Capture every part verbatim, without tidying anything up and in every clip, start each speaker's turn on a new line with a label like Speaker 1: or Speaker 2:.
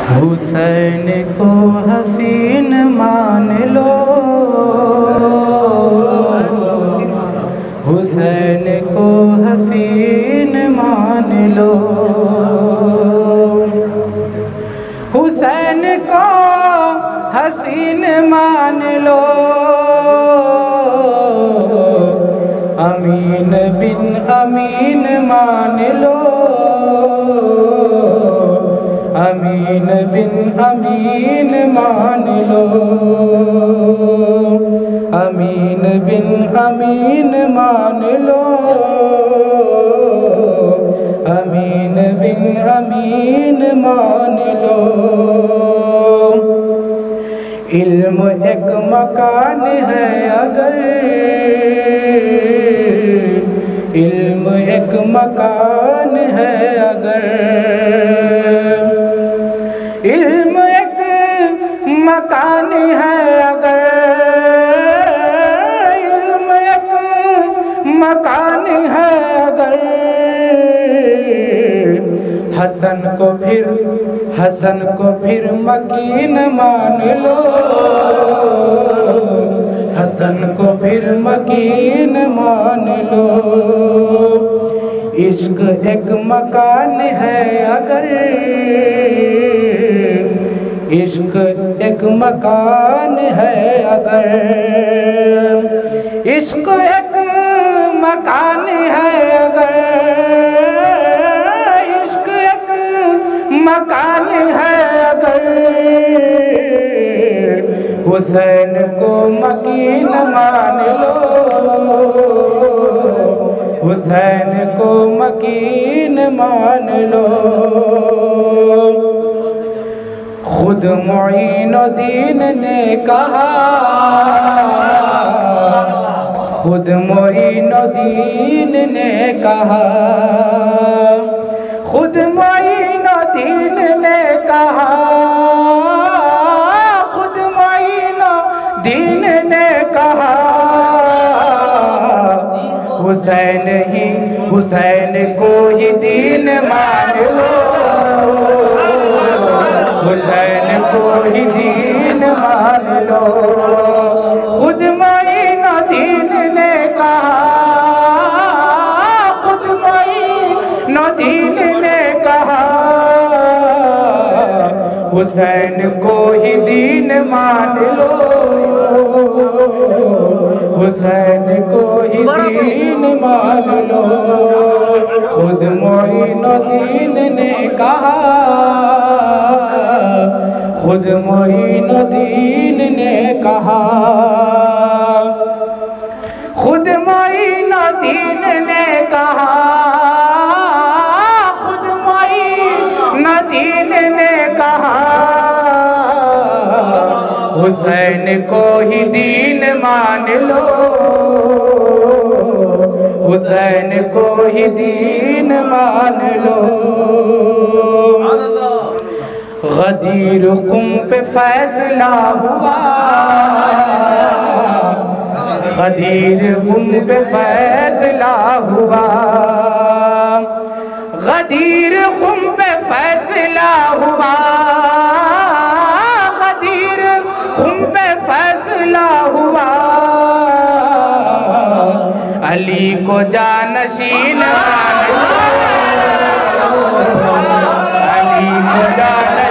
Speaker 1: हुसैन को हसीन मान लो, हुसैन को हसीन मान लो, हुसैन को हसीन मान लो। अमीन बिन अमीन मान लो, अमीन बिन अमीन मान लो, अमीन बिन अमीन मान लो, अमीन बिन अमीन मान लो। इल्म एक मकान है अगर, इल्म एक मकान है अगर, इल्म एक मकान है अगर, इल्म एक मकान है अगर। हसन को फिर हसन को फिर मकीन मान लो, हसन को फिर मकीन मान लो। इश्क एक मकान है अगर, इश्क एक मकान है अगर, इश्क एक मकान है अगर, इश्क एक मकान है अगर। हुसैन को मकीन मान लो, हुसैन को मकीन मान लो। खुद मोइनुद्दीन ने कहा, खुद मोइनुद्दीन ने कहा, खुद मोइनुद्दीन ने कहा, खुद मोइनुद्दीन ने कहा। हुसैन ही हुसैन को ही दीन मान लो, हुसैन को ही दीन मान लो। खुद मोइनुद्दीन ने कहा, खुद मोइनुद्दीन ने कहा। हुसैन को ही दीन मान लो, हुसैन को ही दीन मान लो। खुद मोइनुद्दीन ने कहा, खुद मोइनुद्दीन ने कहा, खुद मोइनुद्दीन ने कहा, खुद मोइनुद्दीन ने कहा। हुसैन को ही दीन मान लो, हुसैन को ही दीन मान लो। गदीर क़ुम पे फैसला हुआ, गदीर क़ुम पे फैसला हुआ, गदीर क़ुम पे फैसला हुआ, गदीर क़ुम पे फैसला हुआ। अली को जानशीन मान लो, अली को जानशीन,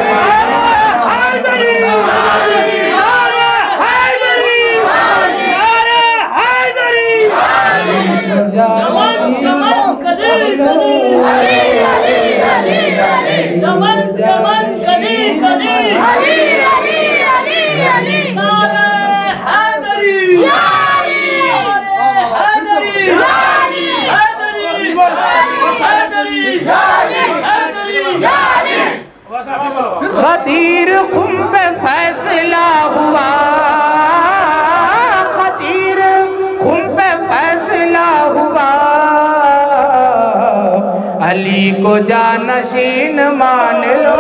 Speaker 2: ज़मन ज़मन कली कली अली अली अली अली नारे हैदरी या अली हैदरी या अली हैदरी हैदरी या अली हैदरी या अली।
Speaker 1: गदीर क़ुम पे फैसला हुआ, गदीर क़ुम पे फैसला हुआ। अली को जानशीन मान लो,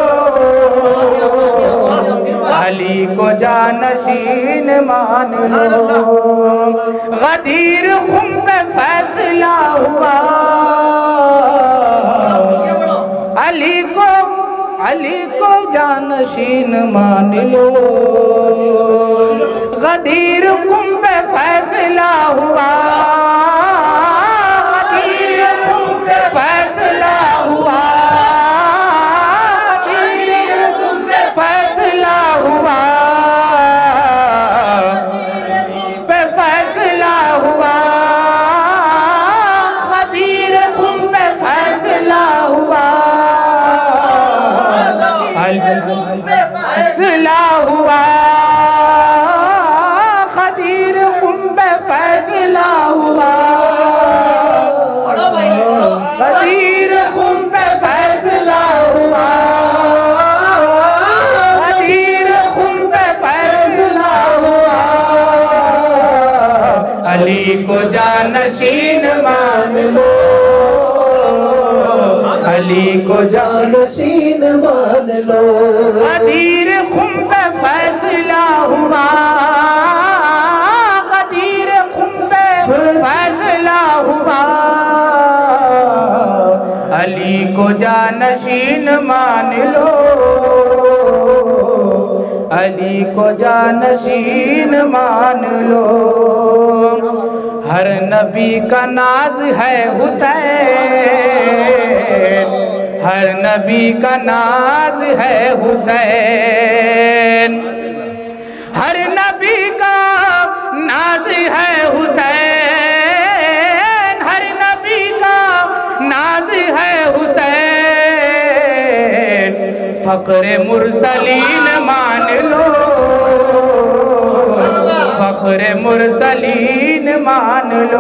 Speaker 1: अली को जानशीन मान लो। गदीर क़ुम पे फैसला हुआ, अली को अली को जानशीन मान लो। गदीर कुम पे फैसला हुआ, गदीर कुम पे फैसला हुआ, गदीर कुम पे फैसला हुआ, पे फैसला हुआ, गदीर कुम पे फैसला हुआ, फैसला हुआ, खदीर कुम पे फैसला हुआ, खदीर कुम पे फैसला हुआ, खदीर कुम पे फैसला हुआ। अली को जानशीन मान लो, अली को जानशीन मान लो। गदीर खुम पे फैसला हुआ, गदीर खुम पे फैसला हुआ, अली को जानशीन मान लो, अली को जानशीन मान लो। हर नबी का नाज है हुसैन, हर नबी का नाज है हुसैन, हर नबी का नाज है हुसैन, हर नबी का नाज है हुसैन। फख्र मुरसलीन मान लो, फख्र मुरसलीन मान लो,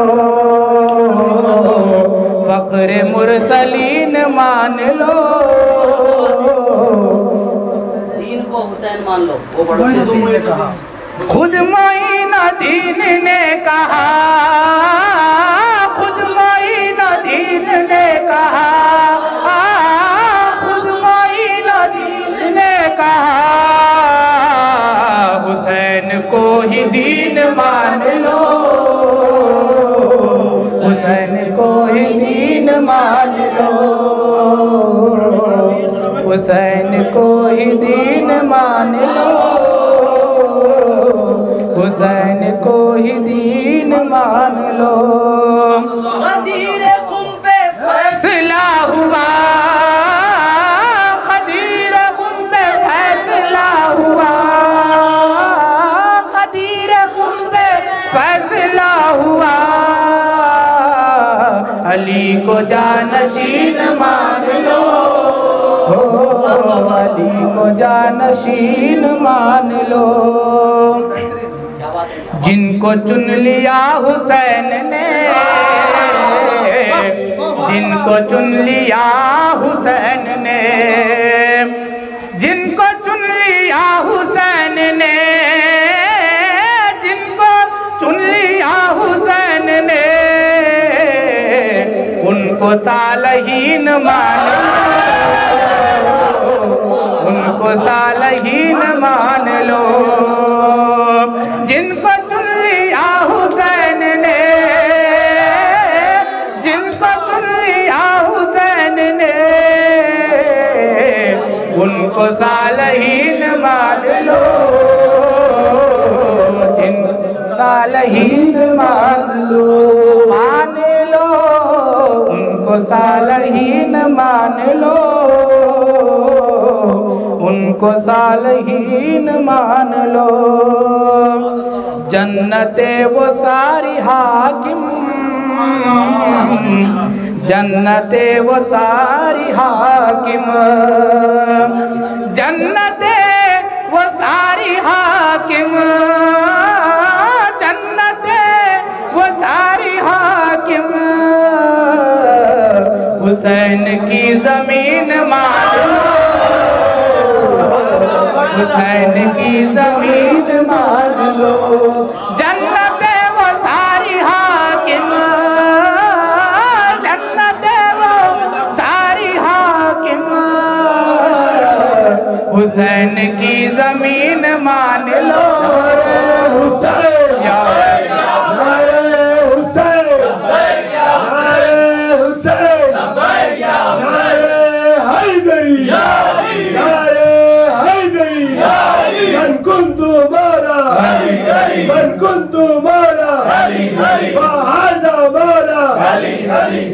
Speaker 1: फख्र मुरसलीन मान लो।
Speaker 2: दीन को हुसैन मान लो, वो बड़ा
Speaker 3: ने कहा,
Speaker 1: खुद मोइनुद्दीन ने कहा, खुद मोइनुद्दीन ने कहा, खुद मोइनुद्दीन ने कहा, हुसैन को ही दीन मान लो, हुसैन को ही दीन मान लो, हुसैन को ही दीन मान लो, हुसैन को ही दीन मान लो।
Speaker 2: गदीर खुम पे
Speaker 1: फैसला हुआ, गदीर खुम पे फैसला हुआ, गदीर खुम पे फैसला हुआ, अली को जानशीन मान लो, अली को जानशीन मान लो। जिनको चुन लिया हुसैन ने, जिनको चुन लिया हुसैन ने, जिनको चुन लिया हुसैन ने, जिनको चुन लिया हुसैन ने, उनको सालहीन मान लो, उनको सालहीन मान लो। जिनको चुन लिया हुसैन ने, जिनको चुन लिया हुसैन ने, उनको सालहीन मान लो, जिनको सालहीन मान लो, मान लो, उनको सालहीन मान लो, उनको सालहीन मान लो। जन्नते वो सारी हाकिम, जन्नते वो सारी हाकिम, जन्नते वो सारी हाकिम, जन्नते वो सारी हाकिम, हुसैन की जमीन मान लो, हुसैन की जमीन मान लो। जन्नते वो सारी हाकिम, जन्नते वो सारी हाकिम, हुसैन की जमीन मान लो। हुसैन या हुसैन, हुसैन, हैदरी,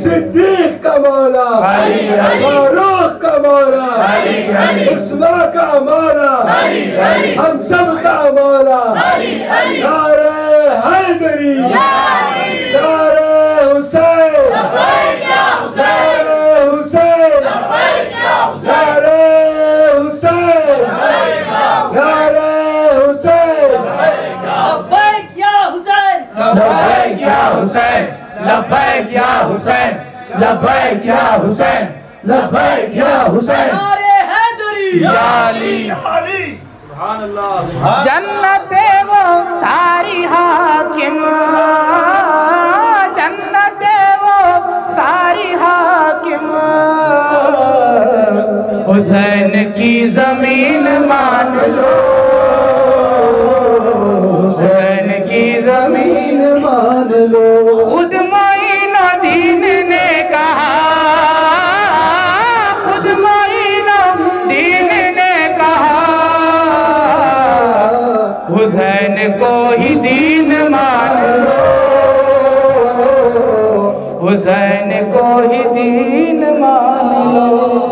Speaker 3: सिद्दीक का मौला, फारूक का मौला, उस्मान का मौला, हम सब का मौला। नारे हैदरी, नारे हुसैन, नारे हुसैन, नारे हुसैन, नारे हुसैन।
Speaker 2: लब्बैक या हुसैन,
Speaker 1: लब्बैक या हुसैन, लब्बैक या हुसैन, लब्बैक या हुसैन, लब्बैक या हुसैन।
Speaker 2: नारे हैदरी,
Speaker 1: या अली,
Speaker 2: सुभान अल्लाह।
Speaker 1: जन्नते वो सारी हाकिम, जन्नते वो सारी हाकिम, हुसैन की जमीन मान लो, हुसैन की जमीन मान लो। खुद मोइनुद्दीन ने कहा, खुद मोइनुद्दीन ने कहा, हुसैन को ही दीन मान लो, हुसैन को ही दीन मान लो।